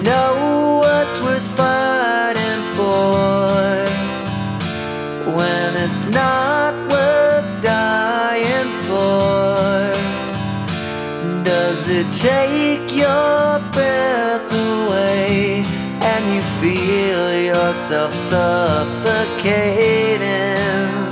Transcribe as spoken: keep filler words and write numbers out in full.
know what's worth fighting for when it's not worth dying for? Does it take your breath away and you feel yourself suffocating?